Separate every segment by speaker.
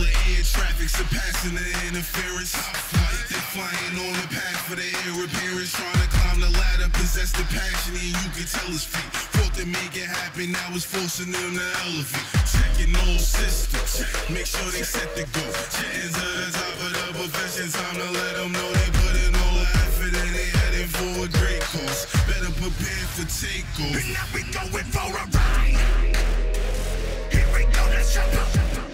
Speaker 1: the air traffic surpassing the interference. They're flying on the path for the air appearance, trying to climb the ladder, possess the passion, and you can tell it's fate. Fought to make it happen, now it's forcing them to elevate. Checking all systems, make sure they set the goal. Getting to the top of the profession, time to let them know they put in all the effort and they heading for a great cause. Better prepare for takeoff.
Speaker 2: And now we going for a ride. Here we go, let's jump up.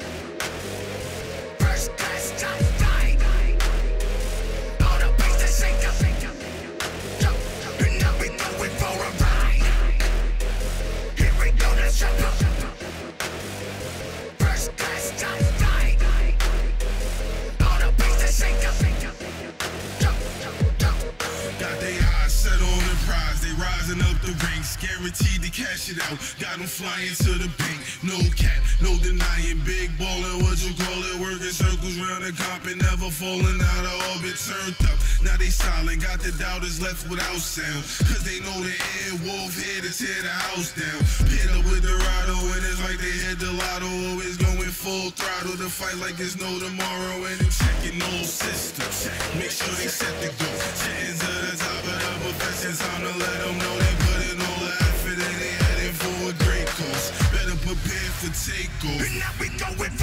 Speaker 2: First class top flight. All the bass to shake up. And now we going for a ride. Here we go, let's jump up. First class top flight. All the bass to shake up.
Speaker 1: Got they eyes set on the prize, they rising up the ranks, guaranteed to cash it out. Got them flying to the bank, no cap, no denying. Big ballin', what you call it, working circles round the comp and never falling out of orbit. Turned up, now they silent, got the doubters left without sound, cause they know the airwolf here to tear the house down. Hit up with the Rado and it's like they hit the lotto, always going full throttle to fight like there's no tomorrow. And they're checking all systems, make sure they set the goal. Getting to the top of the profession, time to let them know they put in all the effort and they heading for a great cause. Better prepare for takeoff.
Speaker 2: And now we going for